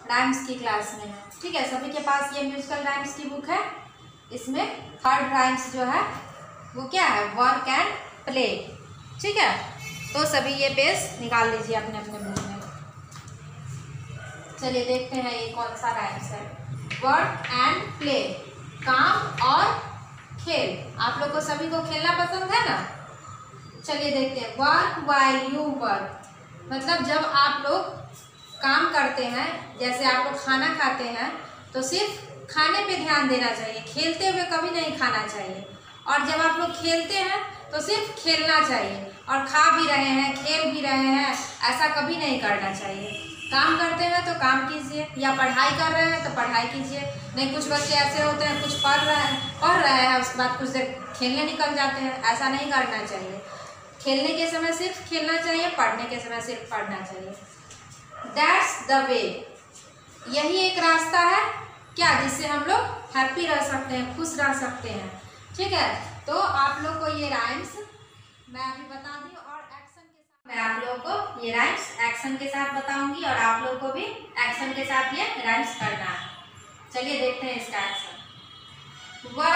Rhymes की class में है। ठीक है, सभी के पास ये म्यूजिकल राइम्स की बुक है। इसमें थर्ड राइम्स जो है वो क्या है, वर्क एंड प्ले। ठीक है, तो सभी ये पेज निकाल लीजिए अपने अपने बुक में। चलिए देखते हैं ये कौन सा राइम्स है। वर्क एंड प्ले, काम और खेल। आप लोग को सभी को खेलना पसंद है ना। चलिए देखते हैं। वर्क व्हाइल यू वर्क, मतलब जब आप लोग काम करते हैं, जैसे आप लोग खाना खाते हैं तो सिर्फ खाने पे ध्यान देना चाहिए, खेलते हुए कभी नहीं खाना चाहिए। और जब आप लोग खेलते हैं तो सिर्फ खेलना चाहिए, और खा भी रहे हैं खेल भी रहे हैं ऐसा कभी नहीं करना चाहिए। काम करते हैं तो काम कीजिए, या पढ़ाई कर रहे हैं तो पढ़ाई कीजिए। नहीं, कुछ बच्चे ऐसे होते हैं कुछ पढ़ रहे हैं उसके बाद कुछ देर खेलने निकल जाते हैं, ऐसा नहीं करना चाहिए। खेलने के समय सिर्फ खेलना चाहिए, पढ़ने के समय सिर्फ पढ़ना चाहिए। दैट्स द वे, यही एक रास्ता है क्या जिससे हम लोग हैप्पी रह सकते हैं, खुश रह सकते हैं। ठीक है, तो आप लोग को ये राइम्स मैं अभी बता दी, और एक्शन के साथ मैं आप लोगों को ये राइम्स एक्शन के साथ बताऊंगी, और आप लोगों को भी एक्शन के साथ ये राइम्स करना है। चलिए देखते हैं इसका एक्शन।